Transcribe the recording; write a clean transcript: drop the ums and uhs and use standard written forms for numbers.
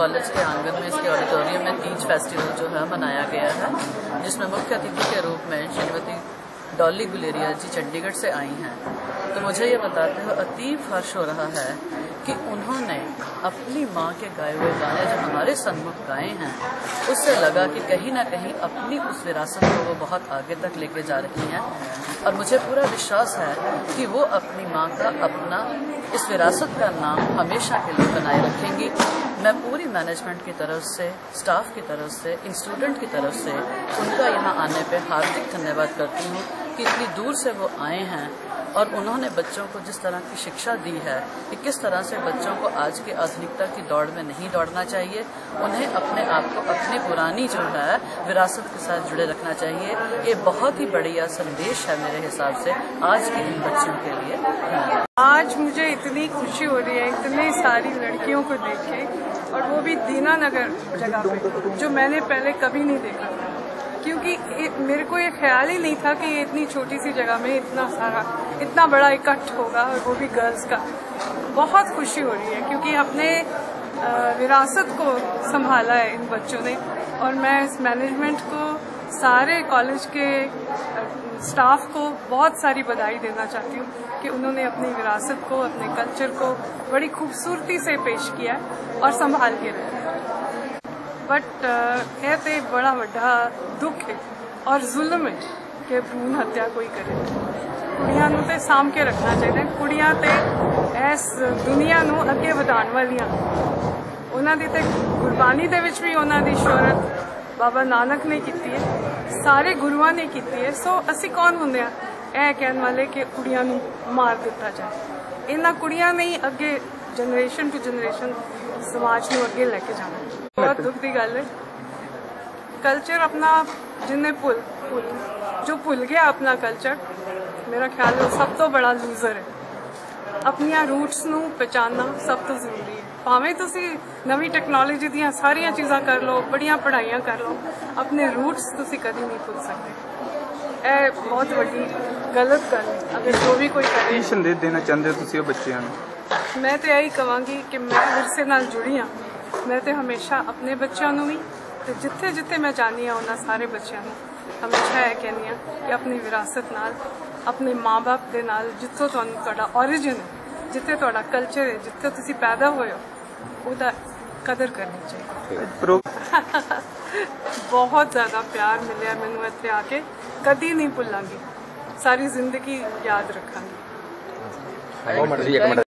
College के आंगन में, इसके ऑडिटोरियम में तीज फेस्टिवल जो है मनाया गया है, जिसमें मुख्य अतिथि के रूप में श्रीमती डॉली गुलेरिया जी चंडीगढ़ से आई हैं। तो मुझे ये बताते हुए अतीब हर्ष हो रहा है कि उन्होंने अपनी माँ के गाए हुए गाने जो हमारे सन्मुख गाए हैं, उससे लगा कि कहीं ना कहीं अपनी उस विरासत को वो बहुत आगे तक लेके जा रही हैं। और मुझे पूरा विश्वास है कि वो अपनी माँ का, अपना इस विरासत का नाम हमेशा के लिए बनाए रखेंगी। मैं पूरी मैनेजमेंट की तरफ से, स्टाफ की तरफ से, इन स्टूडेंट की तरफ से उनका यहाँ आने पे हार्दिक धन्यवाद करती हूँ कि इतनी दूर से वो आए हैं और उन्होंने बच्चों को जिस तरह की शिक्षा दी है कि किस तरह से बच्चों को आज की आधुनिकता की दौड़ में नहीं दौड़ना चाहिए, उन्हें अपने आप को अपनी पुरानी जो है विरासत के साथ जुड़े रखना चाहिए। ये बहुत ही बढ़िया संदेश है मेरे हिसाब से आज के इन बच्चों के लिए। आज मुझे इतनी खुशी हो रही है इतनी सारी लड़कियों को देख के, और वो भी दीनानगर जगह पे, जो मैंने पहले कभी नहीं देखा था, क्योंकि मेरे को ये ख्याल ही नहीं था कि ये इतनी छोटी सी जगह में इतना बड़ा इकट्ठ होगा, और वो भी गर्ल्स का। बहुत खुशी हो रही है क्योंकि अपने विरासत को संभाला है इन बच्चों ने, और मैं इस मैनेजमेंट को, सारे कॉलेज के स्टाफ को बहुत सारी बधाई देना चाहती हूँ कि उन्होंने अपनी विरासत को, अपने कल्चर को बड़ी खूबसूरती से पेश किया और संभाल के रखा। बट यह तो बड़ा वड्डा दुख है और जुल्म है कि भ्रूण हत्या कोई करे। कुड़ियां नूं ते साम के रखना चाहिए। कुड़ियां ते इस दुनिया नूं अगे वधाउण वालियां, उन्हां दी ते गुरबानी दे विच भी उन्हां दी शोहरत बाबा नानक ने की है, सारे गुरुआं ने की है। सो असी कौन हुंदे आ यह कहने वाले कि कुड़ियां नूं मार दिता जाए। इन्हां कुड़ियां ने ही अगे जनरेशन टू जनरेशन समाज नूं अगे लेके जाना। बहुत दुख की गल है। कल्चर अपना जिन्हें जो भुल गया अपना कल्चर, मेरा ख्याल है सब तो बड़ा लूजर है। अपनिया रूट्स नूं पहचानना सब तो जरूरी है। भावें तुसी नवी टेक्नोलॉजी दी सारिया चीज़ां कर लो, बड़िया पढ़ाइयां कर लो, अपने रूट्स तुसी कभी नहीं भुल सकते। यह बहुत बड़ी गलत गल है। अगर जो भी कोई करे। संदेश देना चाहते हो तुसी बच्चों नूं? मैं तो यही कहांगी कि मैं विरसे नाल जुड़ी हाँ। मैं तो हमेशा अपने बच्चों नूं भी, तो जिथे जिथे मैं जानी हाँ उन्होंने सारे बच्चों नूं हमेशा यह कहनी हाँ कि अपनी विरासत नाल, अपने माँ बाप के नाल, जिथों तुहाडा ओरिजिन है, जिथे तुहाडा कल्चर है, जिथे तुसी पैदा होए हो, उहदा कदर करनी चाहिए। बहुत ज़्यादा प्यार मिले मैनू इत्थे आके, कदी नहीं भुलांगी, सारी जिंदगी याद रखांगी।